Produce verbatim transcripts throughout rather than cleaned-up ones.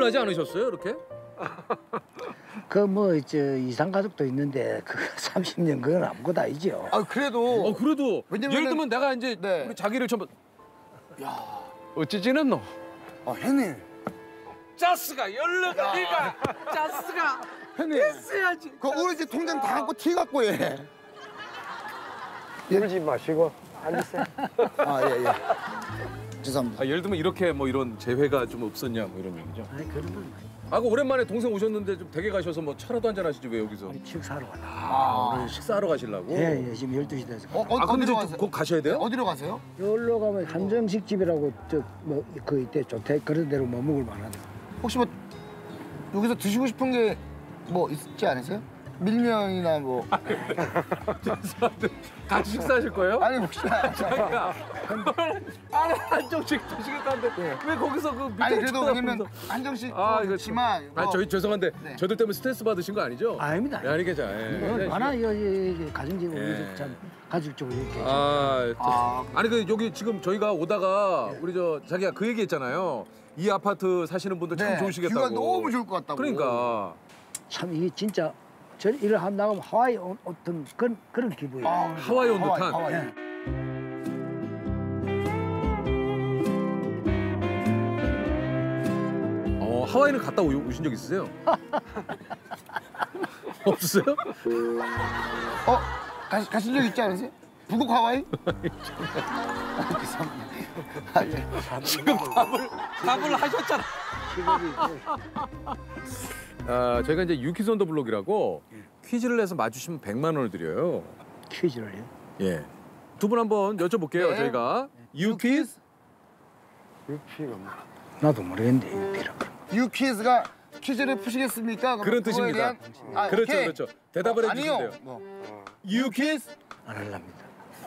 나지 않으셨어요, 이렇게? 그 뭐 저 이상 가족도 있는데 그 삼십 년 그건 아무것도 아니죠. 아 그래도 어 그래도 왜냐면은- 예를 들면 내가 이제 네. 우리 자기를 전부 야 어찌 지냈노? 아 형님 짜스가 연락이가 짜스가 형님 했어야지. 그 우리 집 통장 다 갖고 티 갖고 해. 울지 마시고 앉으세요. 아 예 예. 죄송합니다. 아, 예를 들면 이렇게 뭐 이런 재회가 좀 없었냐 뭐 이런 얘기죠. 아니 그런 건 아니. 아, 그 오랜만에 동생 오셨는데 좀 댁에 가셔서 뭐 차라도 한잔 하시지 왜 여기서? 우리 식사하러 가려. 아, 오늘 식사하러 가시려고? 예, 예, 지금 열두 시 돼서. 어, 어, 아, 근데 어디로 이제 가세요? 곧 가셔야 돼요? 어디로 가세요? 여기로 가면 한정식 집이라고 저뭐그 이때 조택 그런 데로 뭐 먹을 만하네. 혹시 뭐 여기서 드시고 싶은 게 뭐 있지 않으세요? 밀면이나 뭐 죄송한데 같이 식사하실 거예요? 아니 혹시 자기야, 아니 한정식 드시겠다는데 왜 거기서 그 밑에 아니 그래도 왜냐면 쳐다보면서. 한정식 아, 아, 이거 좋지만 아, 저희 죄송한데 네. 저들 때문에 스트레스 받으신 거 아니죠? 아닙니다. 네, 아니 괜찮아요. 예. 뭐, 예. 많아 이, 이, 이 가정집 우리 예. 집 참 가족적으로 이렇게. 아, 저, 아. 아니 그 여기 지금 저희가 오다가 우리 저 자기가 그 얘기했잖아요. 이 아파트 사시는 분들 참 네, 좋으시겠다고. 뷰가 너무 좋을 것 같다고. 그러니까. 참 이게 진짜 저 일을 하면 나가면 하와이 온 어떤 그런 그런 기분이에요. 아, 하와이 온 듯한. 하와이. 예. 어, 하와이는 갔다 오, 오신 적 있으세요? 없으세요? 어 가시, 가신 적 있지 않으세요? 북극 하와이? 아, 죄송합니다. 아, 예. 지금 답을 답을 하셨잖아. 아, 저희가 이제 유키즈 온 더 블록이라고 퀴즈를 내서 맞추시면 백만 원을 드려요. 퀴즈를요? 예. 두 분 한번 여쭤볼게요. 네. 저희가 유퀴즈 유피가 뭐. 나도 모르겠는데 유피라 그런 거. 유퀴즈가 퀴즈를 푸시겠습니까? 그럼 그런 그거에 뜻입니다. 대한- 아, 그렇죠, 오케이. 그렇죠. 대답을 어, 해주시면 아니요. 돼요. 뭐. 유퀴즈 안 할랍니다.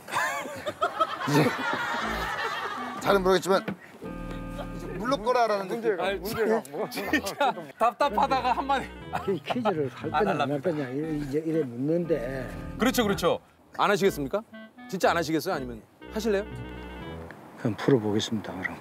잘은 모르겠지만 이제 물러 거라라는 느낌. 문제가 문제가 뭐. 진짜 답답하다가 한마디. 퀴- 퀴즈를 할 거냐 안 할 거냐 이래, 이제 이래 묻는데 그렇죠, 그렇죠. 안 하시겠습니까? 진짜 안 하시겠어요? 아니면 하실래요? 그럼 풀어보겠습니다. 그럼.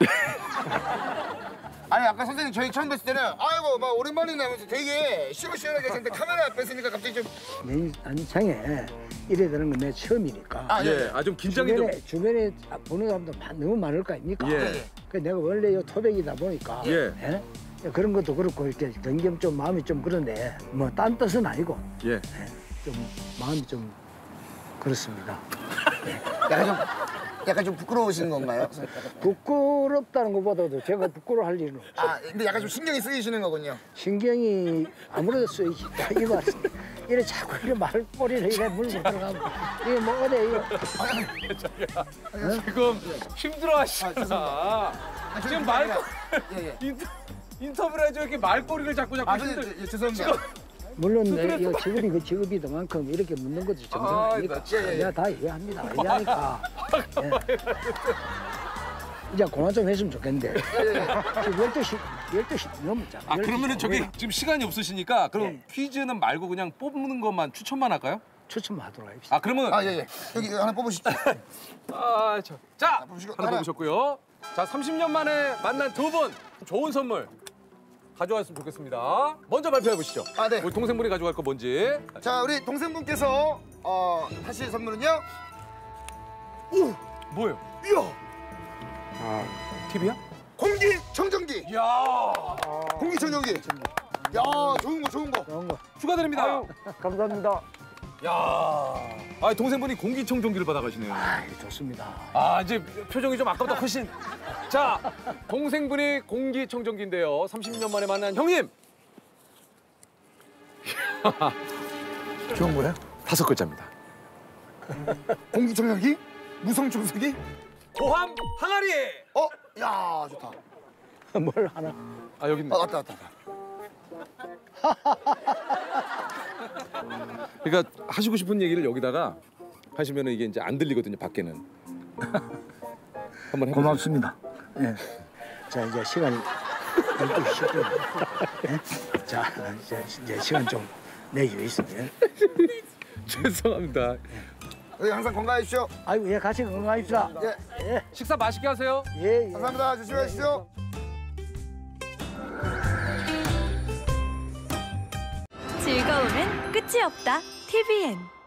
아니 아까 선생님 저희 처음 뵀을 때는 아이고 막 오랜만이네 하면서 되게 시원시원하게 계셨는데 카메라 앞에 있으니까 갑자기 좀 내 안창에 이래 되는 건 내 처음이니까. 아, 예. 예, 아 좀 긴장이 좀. 주변에 주변에 보는 사람도 마- 너무 많을 거 아닙니까? 예. 그 내가 원래 요 토백이다 보니까 예. 예? 그런 것도 그렇고 이렇게 경겸 좀 마음이 좀 그런데 뭐 딴 뜻은 아니고 예. 좀 마음이 좀 그렇습니다. 약간 좀 약간 좀 부끄러우신 건가요? 부끄럽다는 것보다도 제가 부끄러워할 일은 없죠. 아 근데 약간 좀 신경이 쓰이시는 거군요. 신경이 아무래도 쓰이니까 이 말 이래 자꾸 이래 말꼬리를 이래 물고 들어가면 이게 뭐 어디 이거 지금 힘들어하시잖아. 지금 말꼬 예, 예. 인터, 인터뷰를 해줘 이렇게 말꼬리를 자꾸 자꾸 아 힘들. 예, 예, 죄송합니다. 물론 내 이거 직업이 그 직업이더만큼 이렇게 묻는 것도 정상이니까 나 진짜, 예, 예. 내가 다 이해합니다. 이해하니까 예. 이제 그만 좀 했으면 좋겠는데 지금 열두 시 열두 시 넘었잖아. 아 그러면은 저기 지금 시간이 없으시니까 그럼 예. 퀴즈는 말고 그냥 뽑는 것만 추천만 할까요? 추천하도록 합시다. 아 그러면 아 예예. 여기 하나 뽑으시죠. 아, 저. 자, 뽑으시고, 하나 하나. 뽑으셨고요. 자, 삼십 년 만에 만난 두 분 좋은 선물 가져왔으면 좋겠습니다. 먼저 발표해 보시죠. 아, 네. 우리 동생분이 가져갈 거 뭔지. 자 우리 동생분께서 어 하실 선물은요. 오 뭐예요? 이야 아, 티비야? 공기청정기. 이야, 공기청정기. 야 좋은 거 좋은 거. 좋은 거. 축하드립니다. 아유, 감사합니다. 야, 아 동생분이 공기청정기를 받아가시네요. 아, 좋습니다. 아 이제 표정이 좀 아까보다 훨씬. 자, 동생분이 공기청정기인데요. 삼십 년 만에 만난 형님. 좋은 거예요? 다섯 글자입니다. 공기청정기? 무성 청소기? 고함 항아리. 어? 야 좋다. 뭘 하나? 아 여기 있네. 아 왔다 왔다. 그러니까 하시고 싶은 얘기를 여기다가 하시면은 이게 이제 안 들리거든요. 밖에는. 한번 해보세요. 고맙습니다. 예. 자 이제 시간이 열두 시 십 분. 예? 자 이제, 이제 시간 좀 내주겠습니다. 예? 죄송합니다. 여기 항상 건강하십시오. 아이고 예 같이 건강합시다. 예. 예. 식사 맛있게 하세요. 예, 예. 감사합니다. 조심히 가십시오. 보다 보면 끝이 없다. 티비엔.